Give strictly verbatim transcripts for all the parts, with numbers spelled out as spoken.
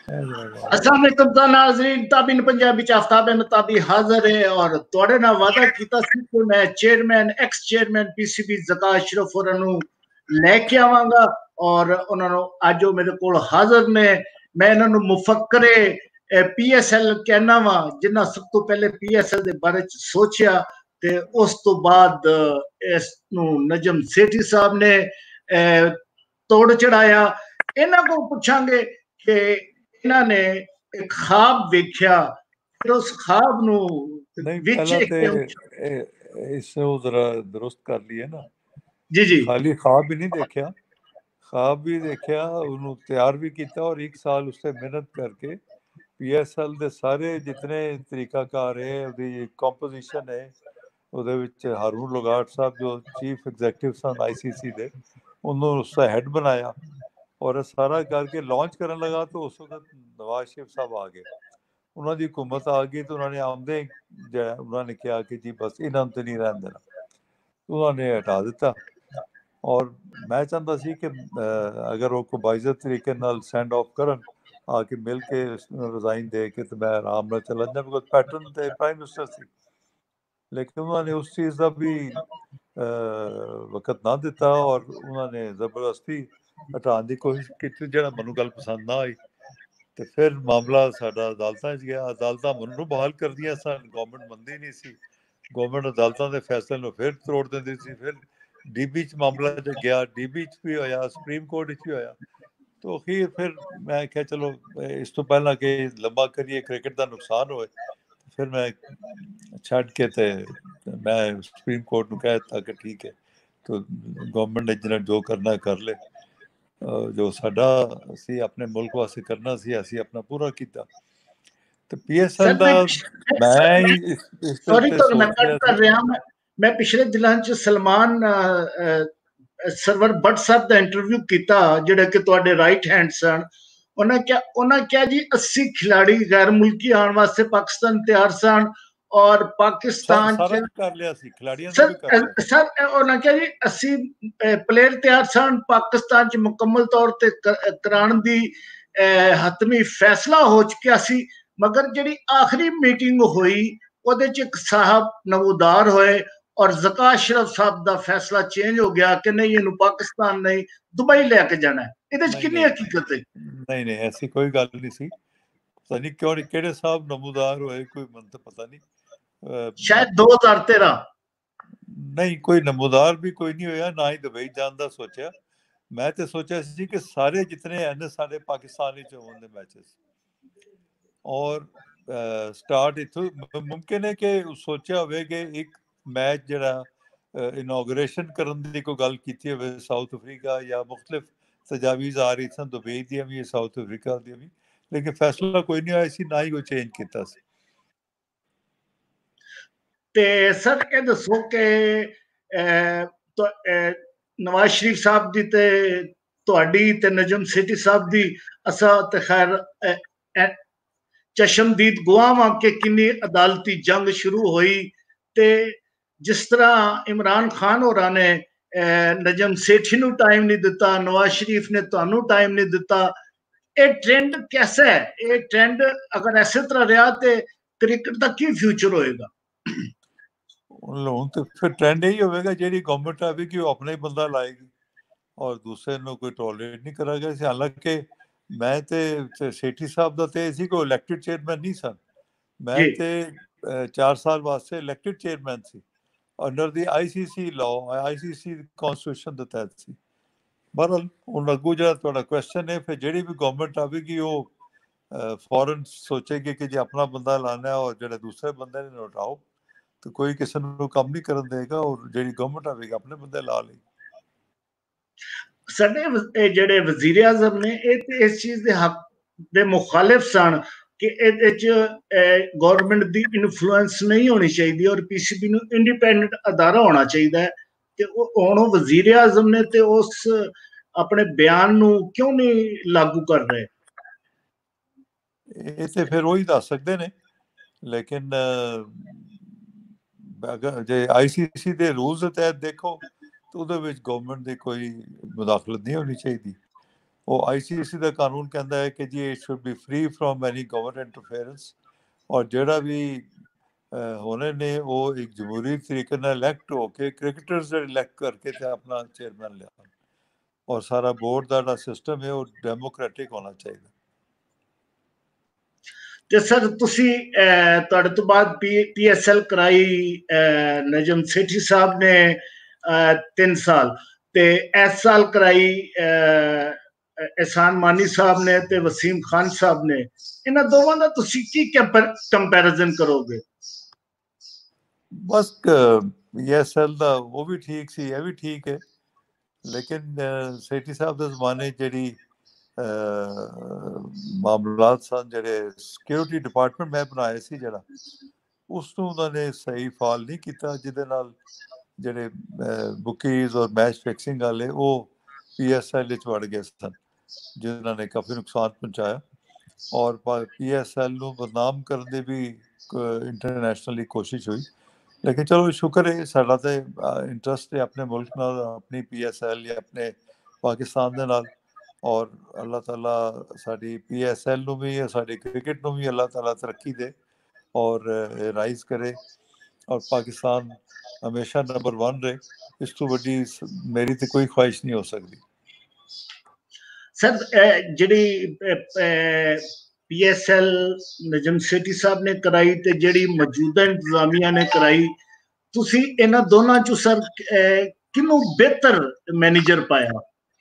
अस्सलाम वालेकुम ता नाज़रीन, ताबी पंजाबी च आफ्ताब अहमद ताबी हाजिर है और तुहाडे नाल वादा कीता सी कि मैं chairman ex chairman PCB Zaka Ashraf होरां नू लेके आवांगा और उन्हां नू अज ओ मेरे कोल हाजिर ने। मैं इन्हां नू मुफक्करे पीएसएल कहना वा जिन्हां सब तो पहले पीएसएल दे बारे च सोचिया ते उस तो बाद इस नू नजम सेठी साहब ने तोड़ चढ़ाया। इन्हां को पुछांगे कि इन्हां ने एक ख्वाब वेख्या, फिर उस ख्वाब नू नहीं विच पहला एक ते इस जरा दुरुस्त कर लिए ना जी जी खाली ख्वाब ही नहीं देखा, ख्वाब भी देखा, उन्होंने तैयार भी किया और एक साल उससे मेहनत करके पीएसएल दे सारे जितने तरीकाकार है ਉਹਦੀ ਕੰਪੋਜੀਸ਼ਨ है ਉਹਦੇ ਵਿੱਚ ਹਾरून लोगाट साहब जो चीफ एग्जीक्यूटिव सन आईसीसी ਦੇ उन्होंने उसका हेड बनाया और सारा करके लॉन्च करने लगा तो उस वक्त नवाज शरीफ साहब आ गए, उन्होंने दी हुकूमत आ गई तो उन्होंने आमदे उन्होंने कहा कि जी बस इन्होंने तो नहीं रहने देना, उन्होंने हटा दिता। और मैं चाहता सी कि अगर वो को बाइज़त तरीके नाल सेंड ऑफ करन आके मिल के रिजाइन दे के तो मैं आराम नाल चला जाए, बिकॉज पैटर्न तो प्राइम मिनिस्टर सी, लेकिन उन्होंने उस चीज़ का भी वक्त ना दिता और उन्होंने जबरदस्ती हटाने की कोशिश की जो मैं गल पसंद ना आई तो फिर मामला साडा अदालतां च गया, अदालतां मैनूं बहाल कर दिया सन, गवर्नमेंट मनदी नहीं सी, गवर्नमेंट अदालतां दे फैसले नूं फिर तरोड़ दिंदी सी, फिर डीबी च मामला च गया, डीबी च भी होया, सुप्रीम कोर्ट च भी होया, तो अखीर फिर मैं क्या चलो इस तो पहला कि लंबा करिए क्रिकेट का नुकसान होए, फिर मैं छड़ के ते मैं सुप्रीम कोर्ट नूं कह दित्ता कि ठीक है तो गवर्नमेंट ने जिन्हें जो करना कर ले, जो साडा असी अपने मुल्क वास्ते करना सी असी अपना पूरा किया। तो पीएसएल सर दा मैं मैं इस इस सॉरी ते तो मैं सोच कट रहा कर सी रहा मैं मैं पिछले दिनां च सलमान सरवर भट्ट साहब का इंटरव्यू किया जिहड़े कि तुहाडे राइट हैंड सन, उन्हें क्या उन्हें क्या जी अस्सी खिलाड़ी गैर मुल्की आने वास्ते पाकिस्तान तैयार सन और पाकिस्तान सारा च कर लिया सी, खिलाड़ियों ने सर भी कर लिया सी। सर उन्हें क्या जी अस्सी प्लेयर तैयार सन पाकिस्तान च मुकम्मल तौर ते कराने दी हतमी फैसला हो चुका सी, मगर जिहड़ी आखिरी मीटिंग हुई ਉਹਦੇ ਚ ਇੱਕ साहब नमूदार होए और ज़का अशरफ साहब का फैसला चेंज हो गया कि नहीं इन्हू पाकिस्तान नहीं दुबई लेके जाना है, ਇਹਦੇ ਚ नहीं कितनी नहीं हकीकत है? नहीं नहीं ऐसी कोई गल नहीं सी, पता नहीं क्यों केड़े साहब नमूदार होए कोई मन तो पता नहीं, शायद दो हज़ार तेरह नहीं कोई नमूदार भी कोई नहीं होया, ना ही दुबई जान दा सोचा, मैं तो सोचा सी कि सारे जितने हैं सारे पाकिस्तान च होने दे मैचेस और स्टार्ट इथों मुमकिन है कि सोचा होवे कि एक मैच जरा इनॉग्रेशन करन दी कोई गल कीती होवे साउथ अफ्रीका या मुख्तलिफ तजावीज़ आ रही सन दुबई दी भी साउथ अफ्रीका दी भी, लेकिन फैसला कोई नहीं आया सी, ना ही कोई चेंज कीता सी। ते सर ये दसो कि तो नवाज शरीफ साहब दी ते तुहाडी ते नजम सेठी साहब दी असा ते खैर चशमदीद गुआह वां कि किन्नी अदालती जंग शुरू हुई ते जिस तरह इमरान खान होरां ने नजम सेठी नू टाइम नहीं दिता, नवाज शरीफ ने तुहानू टाइम नहीं दिता, ये ट्रेंड कैसा है? ये ट्रेंड अगर ऐसे तरह रहा तो क्रिकेट का की फ्यूचर होएगा? ਹੁਣ तो फिर ट्रेंड यही होगा जी गवर्नमेंट आएगी वो अपना ही बंदा लाएगी और दूसरे ਨੂੰ कोई टॉलरेट नहीं करेगा। हालांकि मैं तो सेठी साहब का तो सी कोई इलैक्टेड चेयरमैन नहीं सन, मैं तो चार साल वास्ते इलैक्टेड चेयरमैन सी under the ICC law ICC constitution के तहत सी। बहरहाल हुण अगू जो तुहाडा क्वेश्चन है फिर जिहड़ी भी गवर्नमेंट आएगी वो फॉरन सोचेगी कि जी अपना बंदा लाना है और जो दूसरे बंदे ने हटाओ, तो कोई किसी को काम नहीं करन देगा और जिहड़ी गवर्नमेंट आएगी अपने बंदे ला लेगी। साडे जिहड़े वजीर आजम ने इस चीज के हक दे मुखालिफ सन कि ਇਹਦੇ ਚ गवर्नमेंट की इन्फ्लुएंस नहीं होनी चाहिए और पीसीबी ਨੂੰ इंडिपेंडेंट अदारा होना चाहिए है, ਤੇ ਹੁਣ ਉਹ वजीर आजम ने ते उस अपने बयान ਨੂੰ क्यों नहीं लागू कर रहे? ਇਹ ਤੇ ਫਿਰ ਉਹੀ ਦੱਸ ਸਕਦੇ ਨੇ, लेकिन अगर जे आईसीसी ਦੇ रूल्स ਦੇ ਤਹਿਤ देखो तो ਉਹਦੇ ਵਿੱਚ गवर्नमेंट ਦੀ कोई मुदाखलत नहीं होनी चाहिए। ਉਹ ਆਈ ਸੀ ਸੀ ਦਾ ਕਾਨੂੰਨ ਕਹਿੰਦਾ ਹੈ ਕਿ ਜੀ it should be free from any government interference, ਔਰ ਜਿਹੜਾ ਵੀ ਹੋਣੇ ਨੇ ਉਹ ਇੱਕ ਜਮਹੂਰੀ ਤਰੀਕੇ ਨਾਲ ਇਲੈਕਟ ਹੋ ਕੇ ਕ੍ਰਿਕਟਰਸ ਇਲੈਕਟ ਕਰਕੇ ਤੇ ਆਪਣਾ ਚੇਅਰਮੈਨ ਲਿਆ, ਔਰ ਸਾਰਾ ਬੋਰਡ ਦਾ ਜਿਹੜਾ ਸਿਸਟਮ ਹੈ ਉਹ ਡੈਮੋਕ੍ਰੈਟਿਕ ਹੋਣਾ ਚਾਹੀਦਾ। ਤੇ ਸਰ ਤੁਸੀਂ ਤੁਹਾਡੇ ਤੋਂ ਬਾਅਦ ਪੀ ਐਸ ਐਲ ਕਰਾਈ ਨਜਮ ਸੇਠੀ ਸਾਹਿਬ ਨੇ ਤਿੰਨ ਸਾਲ, ਤੇ ਇਸ ਸਾਲ ਕਰਾਈ ਇਹਸਾਨ ਮਾਨੀ ਸਾਹਿਬ ਨੇ ਤੇ ਵਸੀਮ ਖਾਨ ਸਾਹਿਬ ਨੇ। ਇਹਨਾਂ ਦੋਵਾਂ ਦਾ ਤੁਸੀਂ ਕੀ ਕੰਪੈਰੀਜ਼ਨ ਕਰੋਗੇ? ਬਸ ਪੀ ਐਸ ਐਲ ਦਾ ਉਹ ਵੀ ਠੀਕ ਸੀ, ਇਹ ਵੀ ਠੀਕ ਹੈ, ਲੇਕਿਨ ਸੇਠੀ ਸਾਹਿਬ ਦੇ ਜ਼ਮਾਨੇ ਜਿਹੜੀ ਮਾਮਲਾਤ ਸਨ, ਜਿਹੜੇ ਸਿਕਿਉਰਿਟੀ ਡਿਪਾਰਟਮੈਂਟ ਮੈਂ ਬਣਾਇਆ ਸੀ ਜਿਹੜਾ, ਉਸ ਨੂੰ ਉਹਨਾਂ ਨੇ ਸਹੀ ਫਾਲ ਨਹੀਂ ਕੀਤਾ, ਜਿਹਦੇ ਨਾਲ ਜਿਹੜੇ ਬੁਕੀਜ਼ ਔਰ ਮੈਚ ਫਿਕਸਿੰਗ ਵਾਲੇ ਉਹ ਪੀ ਐਸ ਐਲ ਵਿੱਚ ਵੜ ਗਏ ਸਨ, ਜਿਨ੍ਹਾਂ ਨੇ ਕਾਫੀ ਨੁਕਸਾਨ ਪਹੁੰਚਾਇਆ, ਔਰ ਪੀ ਐਸ ਐਲ ਨੂੰ ਬਦਨਾਮ ਕਰਨ ਦੀ ਵੀ ਇੰਟਰਨੈਸ਼ਨਲੀ ਕੋਸ਼ਿਸ਼ ਹੋਈ। ਲੇਕਿਨ ਚਲੋ ਸ਼ੁਕਰ ਹੈ, ਸਾਡਾ ਤਾਂ ਇੰਟਰਸਟ ਹੈ ਆਪਣੇ ਮੁਲਕ ਨਾਲ, ਆਪਣੀ ਪੀ ਐਸ ਐਲ ਜਾਂ ਆਪਣੇ ਪਾਕਿਸਤਾਨ ਦੇ ਨਾਲ, ਔਰ ਅੱਲਾਹ ਤਾਲਾ ਸਾਡੀ ਪੀ ਐਸ ਐਲ ਨੂੰ ਵੀ, ਸਾਡੀ ਕ੍ਰਿਕਟ ਨੂੰ ਵੀ ਅੱਲਾਹ ਤਾਲਾ ਤਰੱਕੀ ਦੇ ਔਰ ਰਾਈਜ਼ ਕਰੇ, ਔਰ ਪਾਕਿਸਤਾਨ ਹਮੇਸ਼ਾ ਨੰਬਰ वन रहे। इस तो वड्डी मेरी तो कोई ख्वाहिश नहीं हो सकती। सर ਜਿਹੜੀ P S L Najam Sethi sahib ਨੇ ਕਰਾਈ ਤੇ ਜਿਹੜੀ ਮੌਜੂਦਾ ਇੰਤਜ਼ਾਮੀਆ ਨੇ ਕਰਾਈ, ਤੁਸੀਂ ਇਹਨਾਂ ਦੋਨਾਂ ਚੋਂ ਸਰ ਕਿਹਨੂੰ ਬਿਹਤਰ ਮੈਨੇਜਰ ਪਾਇਆ?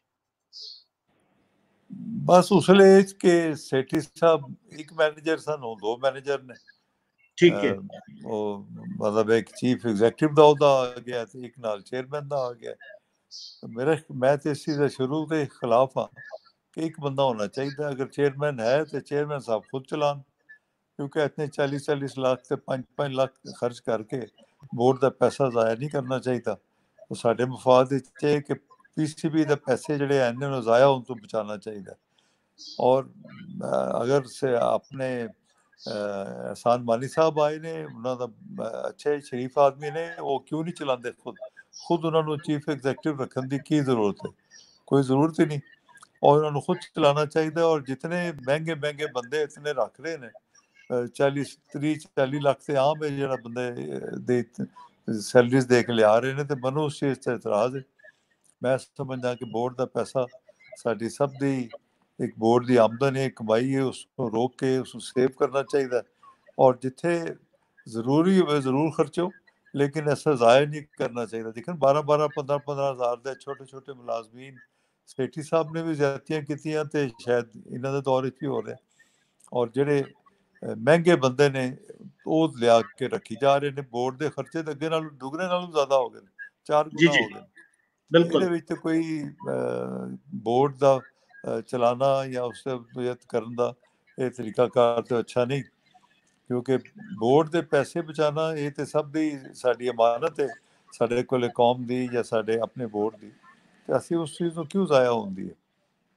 ਬਸ ਉਸ ਵੇਲੇ ਕਿ ਸੇਠੀ ਸਾਹਿਬ ਇੱਕ ਮੈਨੇਜਰ ਸਨ, ਉਹ ਦੋ ਮੈਨੇਜਰ ਨੇ, ਠੀਕ ਹੈ, ਉਹ ਮਤਲਬ ਇੱਕ ਚੀਫ ਐਗਜ਼ੈਕਟਿਵ ਦਾ ਉਹਦਾ ਆ ਗਿਆ ਤੇ ਇੱਕ ਨਾਲ ਚੇਅਰਮੈਨ ਦਾ ਆ ਗਿਆ। ਮੇਰਾ ਮੈਂ ਤੇ ਇਸ ਚੀਜ਼ ਦਾ ਸ਼ੁਰੂ ਤੋਂ ਖਿਲਾਫ ਹਾਂ ਕਿ ਇੱਕ ਬੰਦਾ ਹੋਣਾ ਚਾਹੀਦਾ, ਅਗਰ ਚੇਅਰਮੈਨ ਹੈ ਤੇ ਚੇਅਰਮੈਨ ਸਾਹਿਬ ਖੁਦ ਚਲਾਉਣ, ਕਿਉਂਕਿ ਇतने चालीस चालीस लाख ਤੇ ਪੰਜ ਪੰਜ ਲੱਖ ਖਰਚ ਕਰਕੇ ਬੋਰਡ ਦਾ ਪੈਸਾ ਜ਼ਾਇਆ ਨਹੀਂ ਕਰਨਾ ਚਾਹੀਦਾ। ਉਹ ਸਾਡੇ ਮਫਾਦ ਵਿੱਚ ਹੈ ਕਿ ਪੀ ਸੀ ਬੀ ਦੇ ਪੈਸੇ ਜਿਹੜੇ ਹਨ ਉਹਨੂੰ ਜ਼ਾਇਆ ਹੋਣ ਤੋਂ ਬਚਾਉਣਾ ਚਾਹੀਦਾ। ਔਰ ਅਗਰ ਸੇ ਆਪਣੇ एहसान मानी साहब आए ने, उन्होंने अच्छे शरीफ आदमी ने, वो क्यों नहीं चलाते खुद खुद उन्होंने चीफ एग्जैक्टिव रखने की की ज़रूरत है? कोई ज़रूरत ही नहीं, और उन्होंने खुद चलाना चाहिए। और जितने महंगे महंगे बंदे इतने रख रहे हैं, चालीस त्री चाली लाख से आम है जो बंदे दे सैलरीज दे के लिया रहे हैं, तो मनो उस चीज़ से इतराज़ है। मैं समझदा कि बोर्ड का पैसा साडी सब दी एक बोर्ड की आमदन है, कमाई है, उसको रोक के उसको सेव करना चाहिए, और जिथे जरूरी हो जरूर खर्चो, लेकिन ऐसा ज़ाया नहीं करना चाहिए। लेकिन बारह बारह पंद्रह पंद्रह हज़ार के छोटे छोटे मुलाजमीन सेठी साहब ने भी ज्यादतियां कीतियां ते शायद इन्हों के दौर भी हो रहे, और जेडे महंगे बंदे ने वो लिया के रखी जा रहे हैं। बोर्ड के खर्चे तो अगे नालों दुगने नालों ज़्यादा हो गए, चार जी गुना जी हो गए। बिल्कुल। ਇਹਦੇ ਵਿੱਚ ਕੋਈ बोर्ड ਦਾ चलाना या उससे करने का ये तरीकाकार तो अच्छा नहीं, क्योंकि बोर्ड के पैसे बचाना ये तो सब दी साडी अमानत है, साडे कोले कौम दी या साडे अपने बोर्ड दी, ते असीं उस चीज़ ਨੂੰ क्यों ਜ਼ਾਇਆ ਹੁੰਦੀ ਹੈ।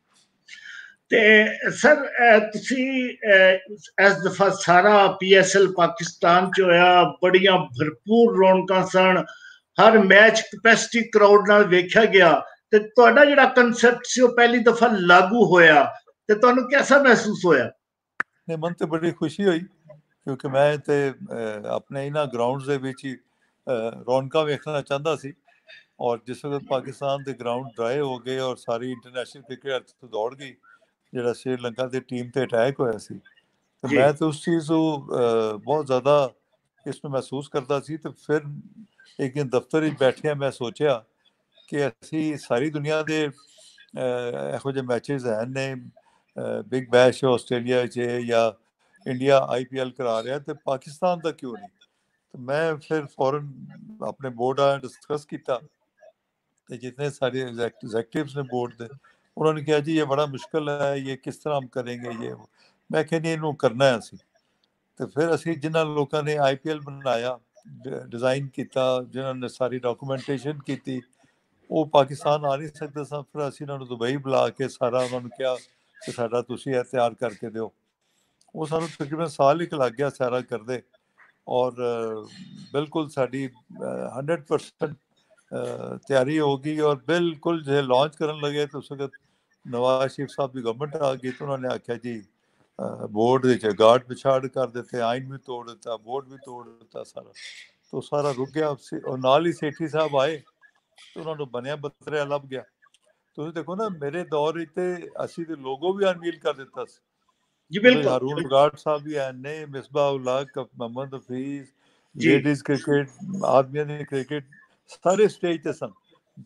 ਤੇ ਸਰ ਤੁਸੀਂ ਇਸ ਦਫਾ ਸਾਰਾ ਪੀ ਐਸ ਐਲ ਪਾਕਿਸਤਾਨ ਚ ਹੋਇਆ, ਬੜੀਆਂ ਭਰਪੂਰ ਰੌਣਕਾਂ ਸਨ, ਹਰ ਮੈਚ ਕਪੈਸਿਟੀ ਕਰਾਊਡ ਨਾਲ ਵੇਖਿਆ ਗਿਆ, ਤੇ ਤੁਹਾਡਾ ਜਿਹੜਾ ਕਨਸੈਪਟ ਸੀ ਉਹ ਪਹਿਲੀ ਦਫਾ ਲਾਗੂ ਹੋਇਆ, ਤੇ ਤੁਹਾਨੂੰ ਕਿਹਦਾ ਮਹਿਸੂਸ ਹੋਇਆ? ਨਹੀਂ, ਮਨ ਤੇ ਬੜੀ ਖੁਸ਼ੀ ਹੋਈ, ਕਿਉਂਕਿ ਮੈਂ ਤੇ ਆਪਣੇ ਇਹਨਾਂ ਗਰਾਊਂਡਸ ਦੇ ਵਿੱਚ ਹੀ ਰੌਣਕਾਂ ਵੇਖਣਾ ਚਾਹੁੰਦਾ ਸੀ, ਔਰ ਜਿਸ ਵਕਤ ਪਾਕਿਸਤਾਨ ਦੇ ਗਰਾਊਂਡ ਡਰਾਈ ਹੋ ਗਏ ਔਰ ਸਾਰੀ ਇੰਟਰਨੈਸ਼ਨਲ ਕ੍ਰਿਕਟ ਦੌੜ ਗਈ, ਜਿਹੜਾ ਸ਼੍ਰੀਲੰਕਾ ਦੀ ਟੀਮ ਤੇ ਅਟੈਕ ਹੋਇਆ ਸੀ, ਤੇ ਮੈਂ ਤੇ ਉਸ ਚੀਜ਼ ਨੂੰ ਬਹੁਤ ਜ਼ਿਆਦਾ ਇਸ ਨੂੰ ਮਹਿਸੂਸ ਕਰਦਾ ਸੀ। ਤੇ ਫਿਰ ਇੱਕ ਦਿਨ ਦਫ਼ਤਰ ਵਿੱਚ ਬੈਠਿਆ ਮੈਂ ਸੋਚਿਆ ਕਿ ਅਸੀਂ ਸਾਰੀ ਦੁਨੀਆ ਦੇ ਇਹੋ ਜਿਹੇ ਮੈਚਿਸ ਹਨ ਨੇ, ਬਿਗ ਬੈਸ਼ ਆਸਟ੍ਰੇਲੀਆ 'ਚ ਜਾਂ ਇੰਡੀਆ ਆਈ ਪੀ ਐਲ ਕਰਾ ਰਿਹਾ, ਤੇ ਪਾਕਿਸਤਾਨ ਦਾ ਕਿਉਂ ਨਹੀਂ? ਤੇ ਮੈਂ ਫਿਰ ਫੌਰਨ ਆਪਣੇ ਬੋਰਡ ਨਾਲ ਡਿਸਕਸ ਕੀਤਾ, ਤੇ जितने सारे एग्जेक्टिव्स ने बोर्ड ਦੇ, उन्होंने कहा जी ये बड़ा मुश्किल है, ये किस तरह हम करेंगे ये। मैं कहा नहीं, ਇਹਨੂੰ करना है ਅਸੀਂ। ਤੇ ਫਿਰ ਅਸੀਂ ਜਿਨ੍ਹਾਂ ਲੋਕਾਂ ਨੇ ਆਈ ਪੀ ਐਲ ਬਣਾਇਆ, ਡਿਜ਼ਾਈਨ ਕੀਤਾ, ਜਿਨ੍ਹਾਂ ਨੇ ਸਾਰੀ ਡਾਕੂਮੈਂਟੇਸ਼ਨ ਕੀਤੀ, ਉਹ ਪਾਕਿਸਤਾਨ ਆ ਨਹੀਂ ਸਕਦੇ ਸਨ। ਫਿਰ ਅਸੀਂ ਉਹਨਾਂ ਨੂੰ ਦੁਬਈ ਬੁਲਾ ਕੇ ਸਾਰਾ ਉਹਨਾਂ ਨੂੰ ਕਿਹਾ ਕਿ ਸਾਡਾ ਤੁਸੀਂ ਇਹ ਤਿਆਰ ਕਰਕੇ ਦਿਓ। ਉਹ ਸਾਨੂੰ ਤਕਰੀਬਨ ਸਾਲ ਇੱਕ ਲੱਗ ਗਿਆ ਸਾਰਾ ਕਰਦੇ, ਔਰ ਬਿਲਕੁਲ ਸਾਡੀ हंड्रेड परसेंट ਤਿਆਰੀ ਹੋ ਗਈ, ਔਰ ਬਿਲਕੁਲ ਜੇ ਲਾਂਚ ਕਰਨ ਲੱਗੇ ਤਾਂ ਉਸ ਵਕਤ नवाज शरीफ साहब की गवर्नमेंट आ गई तो उन्होंने आख्या जी बोर्ड के गार्ड पिछाड़ कर देते, आइन भी तोड़ दिता, बोर्ड भी तोड़ दिता, सारा तो सारा रुक गया। और नाल ही सेठी साहब आए तो उन्होंने बनया बतरिया लभ गया। ਤੁਸੀਂ ਦੇਖੋ ਨਾ ਮੇਰੇ ਦੌਰ ਵਿੱਚ ਤੇ ਅਸੀਂ ਤੇ ਲੋਗੋ ਵੀ ਅਨਵੀਲ ਕਰ ਦਿੱਤਾ ਸੀ ਜੀ ਉਹਦੇ ਬਿਲਕੁਲ ਹਾਰੂਨ ਲਗਾਟ ਸਾਹਿਬ ਵੀ ਆਏ ਨੇ, ਮਿਸਬਾਹ ਉਲ ਹਕ, ਮੁਹੰਮਦ ਹਫੀਜ਼, ਜੀ ਲੇਡੀਜ਼ ਕ੍ਰਿਕਟ, ਆਦਮੀਆਂ ਦੀ ਕ੍ਰਿਕਟ ਸਾਰੇ ਸਟੇਜ ਤੇ ਸਨ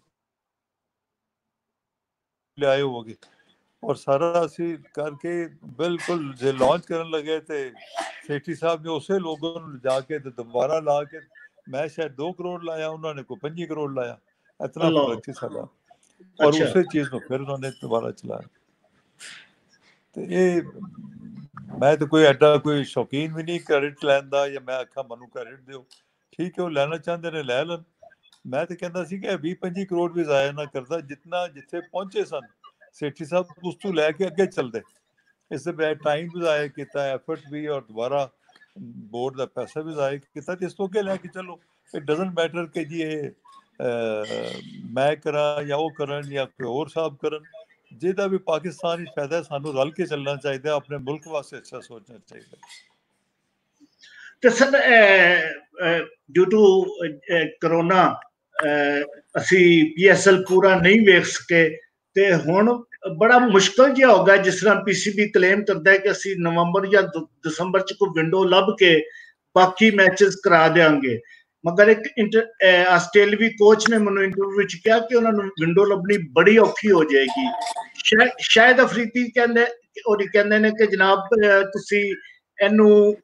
ਲਿਆਏ ਹੋਗੇ। ਔਰ ਸਾਰਾ ਅਸੀਂ ਕਰਕੇ ਬਿਲਕੁਲ ਜੇ ਲਾਂਚ ਕਰਨ ਲੱਗੇ ਤੇ ਸੇਠੀ ਸਾਹਿਬ ਨੇ ਉਸੇ ਲੋਗੋ ਨੂੰ ਜਾ ਕੇ ਤੇ ਦੁਬਾਰਾ ਲਾ ਕੇ, ਮੈਂ ਸ਼ਾਇਦ ਦੋ ਕਰੋੜ ਲਾਇਆ, ਉਹਨਾਂ ਨੇ ਕੋਈ ਪੰਜੀ ਕਰੋੜ ਲਾਇਆ, ਇਤਨਾ ਅੱਲਾਹ ਫਰਕ ਸੀ ਸਾਡਾ। ਔਰ ਅੱਛਾ ਉਸੇ ਚੀਜ਼ ਨੂੰ ਫਿਰ ਉਹਨਾਂ ਨੇ ਦੁਬਾਰਾ ਚਲਾਇਆ। ਤੇ ਇਹ ਮੈਂ ਤਾਂ ਕੋਈ ਐਡਾ ਕੋਈ ਸ਼ੌਕੀਨ ਵੀ ਨਹੀਂ ਕ੍ਰੈਡਿਟ ਲੈਣ ਦਾ, ਜਾਂ ਮੈਂ ਆਖਾਂ ਮੈਨੂੰ ਕ੍ਰੈਡਿਟ ਦਿਓ, ਠੀਕ ਹੈ ਉਹ ਲੈਣਾ ਚਾਹੁੰਦੇ ਨੇ ਲੈ ਲੈਣ। ਮੈਂ ਤਾਂ ਕਹਿੰਦਾ ਸੀ ਕਿ ਵੀਹ ਪੰਜੀ ਕਰੋੜ ਵੀ ਜ਼ਾਇਆ ਨਾ ਕਰਦਾ, ਜਿਤਨਾ ਜਿੱਥੇ ਪਹੁੰਚੇ ਸਨ ਸੇਠੀ ਸਾਹਿਬ ਉਸ ਤੋਂ ਲੈ ਕੇ ਅੱਗੇ ਚੱਲਦੇ। ਇਸ ਦੇ ਬੈਡ ਟਾਈਮ ਵੀ ਜ਼ਾਇਆ ਕੀਤਾ, ਐਫਰਟ ਵੀ, ਔਰ ਦੁਬਾਰਾ ਬੋਰਡ ਦਾ ਪੈਸਾ ਵੀ ਜ਼ਾਇਆ ਕੀਤਾ, ਤੇ ਇਸ ਤੋਂ ਅੱਗੇ ਲੈ ਕੇ ਚੱਲੋ। ਇਟ ਡਜ਼ਨਟ ਮੈਟਰ ਕਿ ਜੀ ਇਹ ਮੈਂ ਕਰਾਂ ਜਾਂ ਉਹ ਕਰਨ ਜਾਂ ਕੋਈ ਹੋਰ ਸਾਹਿਬ ਕਰਨ, ਜਿਹਦਾ ਵੀ ਪਾਕਿਸਤਾਨ ਵਿੱਚ ਫਾਇਦਾ ਹੈ ਸਾਨੂੰ ਰਲ ਕੇ ਚੱਲਣਾ ਚਾਹੀਦਾ, ਆਪਣੇ ਮੁਲਕ ਵਾਸਤੇ ਅੱਛਾ ਸੋਚਣਾ ਚਾਹੀਦਾ। ਤੇ ਸਰ ਡਿਊ ਟੂ ਕਰੋਨਾ ਅਸੀਂ ਪੀ ਐਸ ਐਲ ਪੂਰਾ ਨਹੀਂ ਵੇਖ ਸਕੇ, ਤੇ ਹੁਣ ਬੜਾ ਮੁਸ਼ਕਲ ਜਿਹਾ ਹੋ ਗਿਆ। ਜਿਸ ਤਰ੍ਹਾਂ ਪੀ ਸੀ ਬੀ ਕਲੇਮ ਕਰਦਾ ਹੈ ਕਿ ਅਸੀਂ ਨਵੰਬਰ ਜਾਂ ਦਸੰਬਰ ਚ ਕੋਈ ਵਿੰਡੋ ਲੱਭ ਕੇ ਬਾਕੀ ਮੈਚਸ ਕਰਾ ਦੇਵਾਂਗੇ, ਮਗਰ ਇੱਕ ਆਸਟ੍ਰੇਲੀਆਵੀ ਕੋਚ ਨੇ ਮੈਨੂੰ ਇੰਟਰਵਿਊ ਵਿੱਚ ਕਿਹਾ ਕਿ ਉਹਨਾਂ ਨੂੰ ਵਿੰਡੋ ਲੱਭਣੀ ਬੜੀ ਔਖੀ ਹੋ ਜਾਏਗੀ। ਸ਼ਾਇਦ ਅਫਰੀਦੀ ਕਹਿੰਦੇ ਉਹ ਕਹਿੰਦੇ ਨੇ ਕਿ ਜਨਾਬ ਤੁਸੀਂ ਇਹਨੂੰ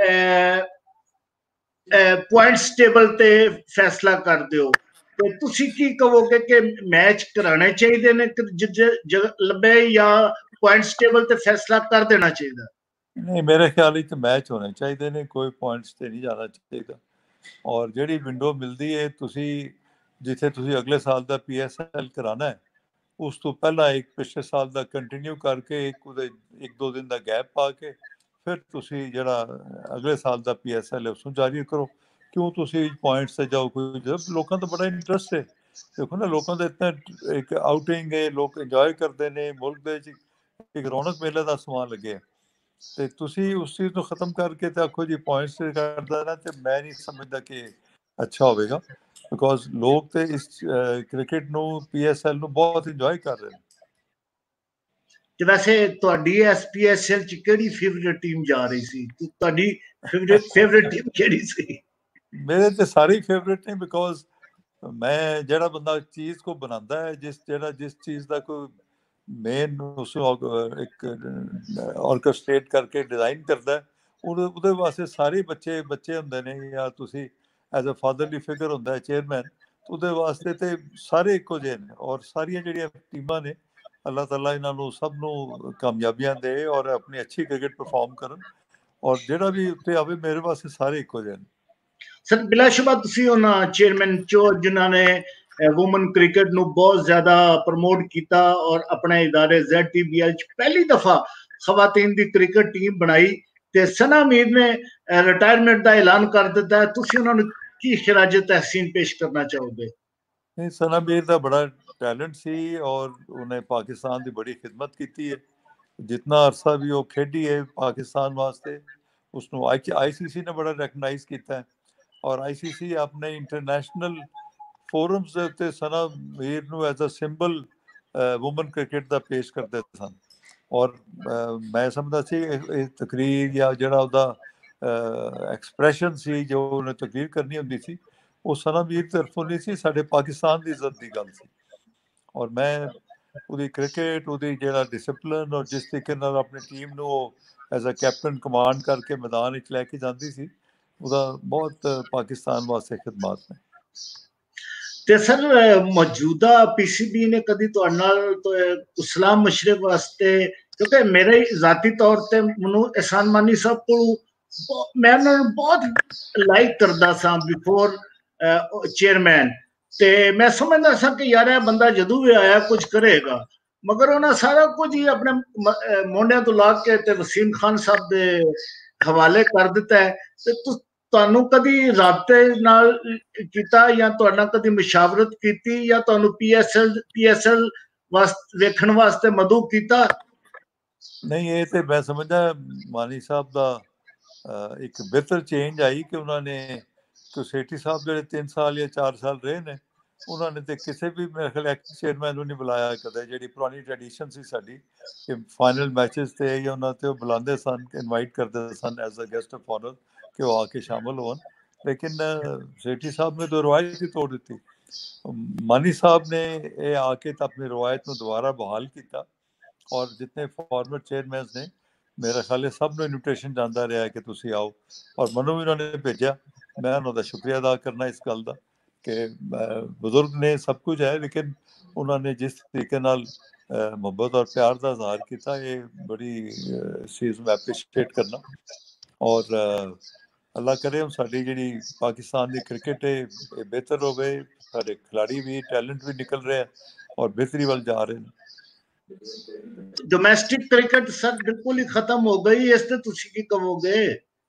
ਪੁਆਇੰਟਸ ਟੇਬਲ ਤੇ ਫੈਸਲਾ ਕਰ ਦਿਓ, ਤੇ ਤੁਸੀਂ ਕੀ ਕਹੋਗੇ ਕਿ ਮੈਚ ਕਰਾਣੇ ਚਾਹੀਦੇ ਨੇ ਲੱਭੇ ਜਾਂ ਪੁਆਇੰਟਸ ਟੇਬਲ ਤੇ ਫੈਸਲਾ ਕਰ ਦੇਣਾ ਚਾਹੀਦਾ? ਨਹੀਂ, ਮੇਰੇ ਖਿਆਲ ਵਿੱਚ ਮੈਚ ਹੋਣੇ ਚਾਹੀਦੇ ਨੇ, ਕੋਈ ਪੁਆਇੰਟਸ ਤੇ ਨਹੀਂ ਜਾਣਾ ਚਾਹੀਦਾ। ਔਰ ਜਿਹੜੀ ਵਿੰਡੋ ਮਿਲਦੀ ਹੈ, ਤੁਸੀਂ ਜਿੱਥੇ ਤੁਸੀਂ ਅਗਲੇ ਸਾਲ ਦਾ ਪੀ ਐਸ ਐਲ ਕਰਾਣਾ ਹੈ, ਉਸ ਤੋਂ ਪਹਿਲਾਂ ਇੱਕ ਪਿਛਲੇ ਸਾਲ ਦਾ ਕੰਟੀਨਿਊ ਕਰਕੇ ਇੱਕ ਉਹਦੇ ਇੱਕ ਦੋ ਦਿਨ ਦਾ ਗੈਪ ਪਾ ਕੇ ਫਿਰ ਤੁਸੀਂ ਜਿਹੜਾ ਅਗਲੇ ਸਾਲ ਦਾ ਪੀ ਐਸ ਐਲ ਹੈ ਉਸਨੂੰ ਜਾਰੀ ਕਰੋ। ਕਿਉਂ ਤੁਸੀਂ ਪੁਆਇੰਟਸ ਤੇ ਜਾਓ? ਕੋਈ ਲੋਕਾਂ ਦਾ ਬੜਾ ਇੰਟਰਸਟ ਹੈ, ਦੇਖੋ ਨਾ ਲੋਕਾਂ ਦਾ ਇਤਨਾ ਇੱਕ ਆਊਟਿੰਗ ਹੈ, ਲੋਕ ਇੰਜੋਏ ਕਰਦੇ ਨੇ, ਮੁਲਕ ਦੇ ਵਿੱਚ ਇੱਕ ਰੌਣਕ ਮੇਲੇ ਦਾ ਸਮਾਨ ਲੱਗਿਆ, ਤੇ ਤੁਸੀਂ ਉਸ ਚੀਜ਼ ਨੂੰ ਖਤਮ ਕਰਕੇ ਤੇ ਆਖੋ ਜੀ ਪੁਆਇੰਟਸ ਤੇ ਕਰਦਾ ਨਾ, ਤੇ ਮੈਂ ਨਹੀਂ ਸਮਝਦਾ ਕਿ ਅੱਛਾ ਹੋਵੇਗਾ। ਬਿਕੋਜ਼ ਲੋਕ ਤੇ ਇਸ ਕ੍ਰਿਕਟ ਨੂੰ ਪੀ ਐਸ ਐਲ ਨੂੰ ਬਹੁਤ ਇੰਜੋਏ ਕਰ ਰਹੇ ਨੇ। ਤੇ ਵੈਸੇ ਤੁਹਾਡੀ ਐਸ ਪੀ ਐਸ ਐਲ ਚ ਕਿਹੜੀ ਫੇਵਰਿਟ ਟੀਮ ਜਾ ਰਹੀ ਸੀ? ਤੁਹਾਡੀ ਫੇਵਰਿਟ ਫੇਵਰਿਟ ਟੀਮ ਕਿਹੜੀ ਸੀ? ਮੇਰੇ ਤੇ ਸਾਰੇ ਫੇਵਰਿਟ ਨੇ, ਬਿਕੋਜ਼ ਮੈਂ ਜਿਹੜਾ ਬੰਦਾ ਚੀਜ਼ ਕੋ ਬਣਾਉਂਦਾ ਹੈ, ਜਿਸ ਜਿਹੜਾ ਜਿਸ ਚੀਜ਼ ਦਾ ਕੋਈ ਮੇਨ ਉਸ ਇੱਕ ਆਰਕੈਸਟ੍ਰੇਟ ਕਰਕੇ ਡਿਜ਼ਾਈਨ ਕਰਦਾ, ਉਹਦੇ ਉਹਦੇ ਵਾਸਤੇ ਸਾਰੇ ਬੱਚੇ ਬੱਚੇ ਹੁੰਦੇ ਨੇ, ਜਾਂ ਤੁਸੀਂ ਐਜ਼ ਅ ਫਾਦਰਲੀ ਫਿਗਰ ਹੁੰਦਾ ਹੈ ਚੇਅਰਮੈਨ, ਉਹਦੇ ਵਾਸਤੇ ਤੇ ਸਾਰੇ ਇੱਕੋ ਜਿਹੇ ਨੇ। ਔਰ ਸਾਰੀਆਂ ਜਿਹੜੀਆਂ ਟੀਮਾਂ ਨੇ, ਅੱਲਾਹ ਤਾਲਾ ਇਹਨਾਂ ਨੂੰ ਸਭ ਨੂੰ ਕਾਮਯਾਬੀਆਂ ਦੇ ਔਰ ਆਪਣੀ ਅੱਛੀ ਕ੍ਰਿਕਟ ਪਰਫਾਰਮ ਕਰਨ, ਔਰ ਜਿਹੜਾ ਵੀ ਉੱਤੇ ਆਵੇ ਮੇਰੇ ਵਾਸਤੇ ਸਾਰੇ ਇੱਕੋ ਜਿਹੇ ਨੇ। ਸਰ ਬਿਲਾਸ਼ੁਬਾ ਤੁਸੀਂ ਉਹਨਾਂ ਚੇਅਰਮੈਨ ਚੋ ਜਿਨ੍ਹਾਂ ਨੇ ਵੂਮਨ ਕ੍ਰਿਕਟ ਨੂੰ ਬਹੁਤ ਜ਼ਿਆਦਾ ਪ੍ਰਮੋਟ ਕੀਤਾ ਔਰ ਆਪਣੇ ਇਦਾਰੇ ਜ਼ੈਡ ਟੀ ਬੀ ਐਲ ਚ ਪਹਿਲੀ ਦਫਾ ਖਵਾਤੀਨ ਦੀ ਕ੍ਰਿਕਟ ਟੀਮ ਬਣਾਈ, ਤੇ ਸਨਾ ਮੀਰ ਨੇ ਰਿਟਾਇਰਮੈਂਟ ਦਾ ਐਲਾਨ ਕਰ ਦਿੱਤਾ, ਤੁਸੀਂ ਉਹਨਾਂ ਨੂੰ ਕੀ ਖਿਰਾਜ ਤਹਿਸੀਨ ਪੇਸ਼ ਕਰਨਾ ਚਾਹੋਗੇ? ਨਹੀਂ, ਸਨਾ ਮੀਰ ਦਾ ਬੜਾ ਟੈਲੈਂਟ ਸੀ ਔਰ ਉਹਨੇ ਪਾਕਿਸਤਾਨ ਦੀ ਬੜੀ ਖਿਦਮਤ ਕੀਤੀ ਹੈ। ਜਿਤਨਾ ਅਰਸਾ ਵੀ ਉਹ ਖੇਡੀ ਹੈ ਪਾਕਿਸਤਾਨ ਵਾਸਤੇ, ਉਸਨੂੰ ਆਈ ਸੀ ਸੀ ਨੇ ਬੜਾ ਰੈਕਗਨਾਈਜ਼ ਕੀਤਾ ਹੈ, ਔਰ ਆਈ ਸੀ ਸੀ ਆਪਣੇ ਇੰਟਰਨੈਸ਼ਨਲ ਫੋਰਮਸ ਦੇ ਉੱਤੇ ਸਨਾ ਮੀਰ ਨੂੰ as a symbol woman cricket ਦਾ ਪੇਸ਼ ਕਰਦੇ ਸਨ। ਔਰ ਮੈਂ ਸਮਝਦਾ ਸੀ ਇਹ ਤਕਰੀਰ ਜਾਂ ਜਿਹੜਾ ਉਹਦਾ ਐਕਸਪ੍ਰੈਸ਼ਨ ਸੀ ਜੋ ਉਹਨੇ ਤਕਰੀਰ ਕਰਨੀ ਹੁੰਦੀ ਸੀ, ਉਹ ਸਨਾ ਮੀਰ ਤਰਫੋਂ ਨਹੀਂ ਸੀ, ਸਾਡੇ ਪਾਕਿਸਤਾਨ ਦੀ ਇੱਜ਼ਤ ਦੀ ਗੱਲ ਸੀ। ਔਰ ਮੈਂ ਉਹਦੀ ਕ੍ਰਿਕਟ, ਉਹਦੀ ਜਿਹੜਾ ਡਿਸਪਲਿਨ ਔਰ ਜਿਸ ਤਰੀਕੇ ਨਾਲ ਆਪਣੀ ਟੀਮ ਨੂੰ ਉਹ ਐਜ਼ ਅ ਕੈਪਟਨ ਕਮਾਂਡ ਕਰਕੇ ਮੈਦਾਨ ਵਿੱਚ ਲੈ ਕੇ ਜਾਂਦੀ ਸੀ, ਉਹਦਾ ਬਹੁਤ ਪਾਕਿਸਤਾਨ ਵਾਸਤੇ ਖਿਦਮਾਤ ਨੇ। ਤੇ ਸਰ ਮੌਜੂਦਾ ਪੀ ਸੀ ਬੀ ਨੇ ਕਦੀ ਤੁਹਾਡੇ ਨਾਲ ਇਸਲਾਮ ਮਸ਼ਰਕ ਵਾਸਤੇ, ਕਿਉਂਕਿ ਮੇਰੇ ਜ਼ਾਤੀ ਤੌਰ ਤੇ ਮੈਨੂੰ ਅਹਿਸਾਨ ਮਾਨੀ ਸਾਹਿਬ ਕੋਲ ਮੈਂ ਉਹਨਾਂ ਨੂੰ ਬਹੁਤ ਲਾਈਕ ਕਰਦਾ ਸਾਂ ਬਿਫੋਰ ਚੇਅਰਮੈਨ, ਤੇ ਮੈਂ ਸਮਝਦਾ ਸਾਂ ਕਿ ਯਾਰ ਇਹ ਬੰਦਾ ਜਦੋਂ ਵੀ ਆਇਆ ਕੁਝ ਕਰੇਗਾ, ਮਗਰ ਉਹਨਾਂ ਸਾਰਾ ਕੁਝ ਹੀ ਆਪਣੇ ਮੋਢਿਆਂ ਤੋਂ ਲਾ ਕੇ ਤੇ ਵਸੀਮ ਖਾਨ ਸਾਹਿਬ ਦੇ ਹਵਾਲੇ ਕਰ ਦਿੱਤਾ ਹੈ। ਤੇ ਤੁਹਾਨੂੰ ਕਦੀ ਰਾਬਤੇ ਨਾਲ ਕੀਤਾ ਜਾਂ ਤੁਹਾਡੇ ਨਾਲ ਕਦੀ ਮੁਸ਼ਾਵਰਤ ਕੀਤੀ, ਜਾਂ ਤੁਹਾਨੂੰ P S L P S L वास्ते वेखण वास्ते मधु कीता? नहीं, ये तो मैं समझदा मानी साहब दा एक बेहतर चेंज आई कि उन्होंने कि सेठी साहब ਜਿਹੜੇ तीन साल या चार साल रहे ने ਉਹਨਾਂ ਨੇ ਤੇ ਕਿਸੇ ਵੀ ਮੇਰੇ ਖਿਆਲ ਐਕਸ ਚੇਅਰਮੈਨ ਨੂੰ ਨਹੀਂ ਬੁਲਾਇਆ ਕਦੇ। ਜਿਹੜੀ ਪੁਰਾਣੀ ਟ੍ਰੈਡੀਸ਼ਨ ਸੀ ਸਾਡੀ ਕਿ ਫਾਈਨਲ ਮੈਚਸ ਤੇ ਜਾਂ ਉਹਨਾਂ ਤੇ ਉਹ ਬੁਲਾਉਂਦੇ ਸਨ, ਇਨਵਾਈਟ ਕਰਦੇ ਸਨ as a guest of honour ਕਿ ਉਹ ਆ ਕੇ ਸ਼ਾਮਲ ਹੋਣ। लेकिन सेठी साहब ने तो रवायत ही तोड़ दी। मानी साहब ने ये आके तो अपनी रवायत में दोबारा बहाल किया और जितने फॉर्मर चेयरमैन ने मेरा ख्याल है सब ਨੂੰ ਇਨਵੀਟੇਸ਼ਨ ਜਾਂਦਾ ਰਿਹਾ ਕਿ ਤੁਸੀਂ ਆਓ ਔਰ ਮੈਨੂੰ ਵੀ ਉਹਨਾਂ ਨੇ ਭੇਜਿਆ। ਮੈਂ ਉਹਨਾਂ ਦਾ ਸ਼ੁਕਰੀਆ ਅਦਾ ਕਰਨਾ ਇਸ ਗੱਲ ਦਾ ਕਿ ਬਜ਼ੁਰਗ ਨੇ ਸਭ ਕੁਝ ਹੈ ਲੇਕਿਨ ਉਹਨਾਂ ਨੇ ਜਿਸ ਤਰੀਕੇ ਨਾਲ ਮੁਹੱਬਤ ਔਰ ਪਿਆਰ ਦਾ ਇਜ਼ਹਾਰ ਕੀਤਾ ਇਹ ਬੜੀ ਇਸ ਚੀਜ਼ ਨੂੰ ਐਪਰੀਸ਼ੀਏਟ ਕਰਨਾ। ਔਰ ਅੱਲਾ ਕਰੇ ਹੁਣ ਸਾਡੀ ਜਿਹੜੀ ਪਾਕਿਸਤਾਨ ਦੀ ਕ੍ਰਿਕਟ ਹੈ ਇਹ ਬਿਹਤਰ ਹੋਵੇ, ਸਾਡੇ ਖਿਲਾੜੀ ਵੀ ਟੈਲੈਂਟ ਵੀ ਨਿਕਲ ਰਿਹਾ ਔਰ ਬਿਹਤਰੀ ਵੱਲ ਜਾ ਰਹੇ ਨੇ। डोमेस्टिक क्रिकेट सर बिल्कुल ही खत्म हो गई, इस ते तुसी की कहोगे?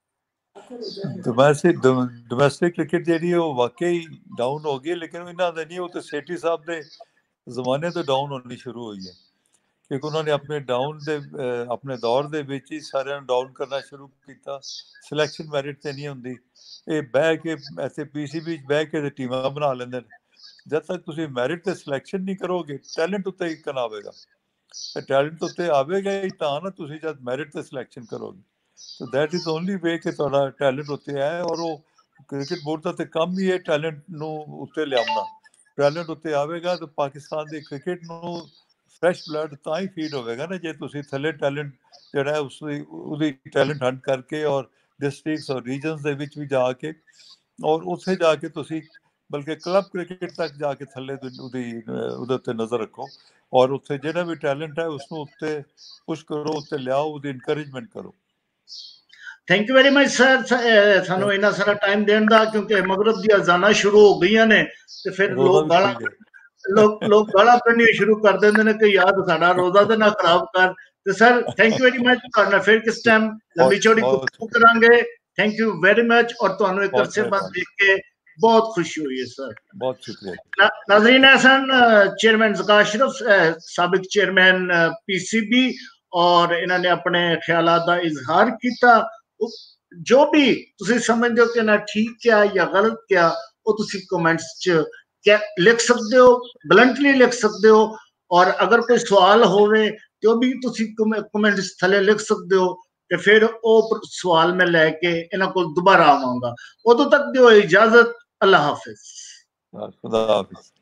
ਡੋਮੈਸਟਿਕ ਡੋਮੈਸਟਿਕ ਕ੍ਰਿਕਟ ਜਿਹੜੀ ਉਹ ਵਾਕਈ ਡਾਊਨ ਹੋ ਗਈ ਲੇਕਿਨ ਇਹਨਾਂ ਦਾ ਨਹੀਂ, ਉਹ ਤਾਂ ਸੇਠੀ ਸਾਹਿਬ ਦੇ ਜ਼ਮਾਨੇ ਤੋਂ ਡਾਊਨ ਹੋਣੀ ਸ਼ੁਰੂ ਹੋਈ ਹੈ ਕਿਉਂਕਿ ਉਹਨਾਂ ਨੇ ਆਪਣੇ ਡਾਊਨ ਦੇ ਆਪਣੇ ਦੌਰ ਦੇ ਵਿੱਚ ਹੀ ਸਾਰਿਆਂ ਨੂੰ ਡਾਊਨ ਕਰਨਾ ਸ਼ੁਰੂ ਕੀਤਾ। ਸਿਲੈਕਸ਼ਨ ਮੈਰਿਟ ਤੇ ਨਹੀਂ ਹੁੰਦੀ, ਇਹ ਬਹਿ ਕੇ ਐਸੇ ਪੀਸੀਬੀ 'ਚ ਬਹਿ ਕੇ ਟੀਮਾਂ ਬਣਾ ਲੈਂਦੇ ਨੇ। ਜਦ ਤੱਕ ਤੁਸੀਂ ਮੈਰਿਟ ਤੇ ਸਿਲੈਕਸ਼ਨ ਨਹੀਂ ਕਰੋਗੇ ਟੈਲੈਂਟ ਉੱਤੇ ਕਿੱਕਣ ਆਵੇਗਾ, ਟੈਲੈਂਟ ਉੱਤੇ ਆਵੇਗਾ ਹੀ ਤਾਂ ਨਾ ਤੁਸੀਂ ਜਦ ਮੈਰਿਟ ਤੇ ਸਿਲੈਕਸ਼ਨ ਕਰੋਗੇ। So that is only way ਕਿ ਤੁਹਾਡਾ ਟੈਲੈਂਟ ਉੱਤੇ ਹੈ ਔਰ ਉਹ ਕ੍ਰਿਕਟ ਬੋਰਡ ਦਾ ਤੇ ਕੰਮ ਹੀ ਹੈ ਟੈਲੈਂਟ ਨੂੰ ਉੱਤੇ ਲਿਆਉਣਾ। ਟੈਲੈਂਟ ਉੱਤੇ ਆਵੇਗਾ ਤਾਂ ਪਾਕਿਸਤਾਨ ਦੀ ਕ੍ਰਿਕਟ ਨੂੰ ਫਰੈਸ਼ ਬਲੱਡ ਤਾਂ ਹੀ ਫੀਡ ਹੋਵੇਗਾ ਨਾ ਜੇ ਤੁਸੀਂ ਥੱਲੇ ਟੈਲੈਂਟ ਜਿਹੜਾ ਹੈ ਉਸ ਦੀ ਉਹਦੀ ਟੈਲੈਂਟ ਹੰਟ ਕਰਕੇ ਔਰ ਡਿਸਟ੍ਰਿਕਟਸ ਔਰ ਰੀਜਨਸ ਦੇ ਵਿੱਚ ਵੀ ਜਾ ਕੇ ਔਰ ਉੱਥੇ ਜਾ ਕੇ ਤੁਸੀਂ ਬਲਕਿ ਕਲੱਬ ਕ੍ਰਿਕਟ ਤੱਕ ਜਾ ਕੇ ਥੱਲੇ ਉਹਦੀ ਉਹਦੇ ਉੱਤੇ ਨਜ਼ਰ ਰੱਖੋ ਔਰ ਉੱਥੇ ਜਿਹੜਾ ਵੀ ਟੈਲੈਂਟ ਹੈ ਉਸਨੂੰ ਉੱਤੇ ਪੁਸ਼ ਕਰੋ, ਉੱਤੇ ਲਿਆਓ, ਉਹਦੀ ਇਨਕਰੇਜਮੈਂਟ ਕਰੋ। Thank you very much sir सानू इन्ना सारा टाइम देने दा क्योंकि मगरब दी अजाना शुरू हो गई ने ते फिर लोग गाला लोग लोग गाला कढ़नी शुरू कर देंदे ने कि यार साडा रोजा ते ना खराब कर। ते sir thank you very much, तुहाडा फिर किस टाइम लंबी चौड़ी गुफ्तगू करांगे। थैंक यू वेरी मच और तुहानू एक अरसे बाद देख के बहुत खुशी हुई है सर, बहुत शुक्रिया। नाज़रीन एहसन चेयरमैन ज़का अशरफ साबिक चेयरमैन पीसीबी और इन्होंने अपने ख्यालात का इजहार किया। जो भी तुसी समझदे हो कि ना ठीक क्या या गलत क्या वो तुसी कमेंट्स च क्या लिख सकते हो, ब्लंटली लिख सकते हो और अगर कोई सवाल होवे तो भी तुसी कमेंट्स थले लिख सकते हो ते फिर वो सवाल में लेके इन्हां कोल दोबारा आवांगा। उदों तक दिओ इजाजत, अल्लाह हाफिज। खुदा हाफिज।